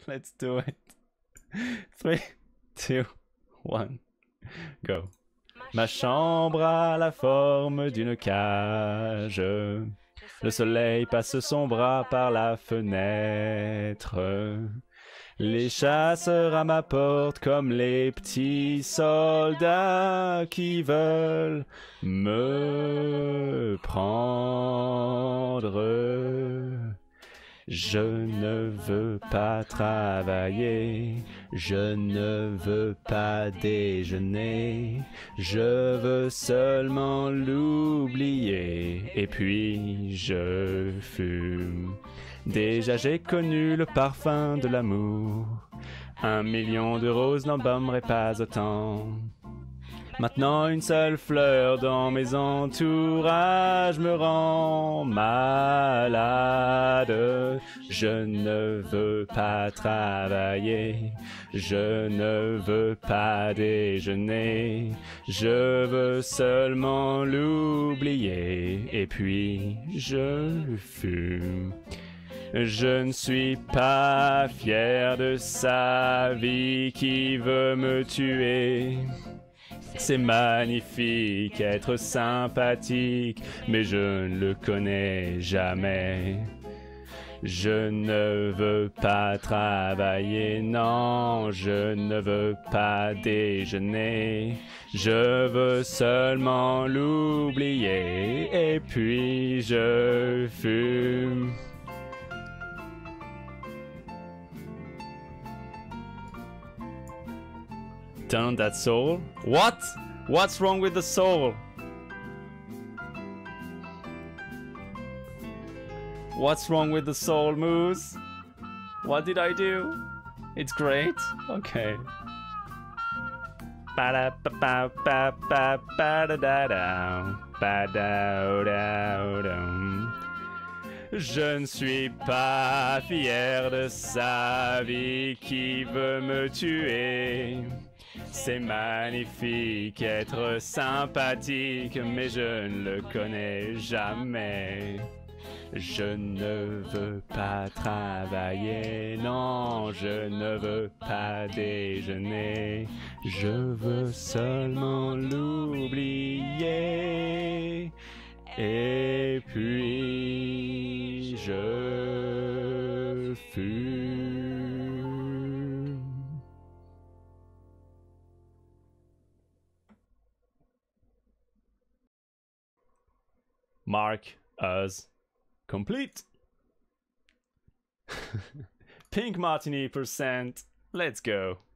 Let's do it. 3, 2, 1, go. Ma chambre a la forme d'une cage. Le soleil passe son bras par la fenêtre. Les chasseurs à ma porte comme les petits soldats qui veulent me prendre. Je ne veux pas travailler, je ne veux pas déjeuner, je veux seulement l'oublier, et puis je fume. Déjà j'ai connu le parfum de l'amour, 1 million de roses n'embaumerait pas autant. Maintenant une seule fleur dans mes entourages me rend malade. Je ne veux pas travailler, je ne veux pas déjeuner, je veux seulement l'oublier, et puis je fume. Je ne suis pas fier de sa vie qui veut me tuer. C'est magnifique, être sympathique, mais je ne le connais jamais. Je ne veux pas travailler, non, je ne veux pas déjeuner. Je veux seulement l'oublier, et puis je fume. Turn on that soul. What? What's wrong with the soul? What's wrong with the soul, Moose? What did I do? It's great. Okay. Je ne suis pas fier de sa vie qui veut me tuer. C'est magnifique, être sympathique, mais je ne le connais jamais. Je ne veux pas travailler, non, je ne veux pas déjeuner. Je veux seulement l'oublier. Et puis je fume. Mark as complete. Pink Martini %. Let's go.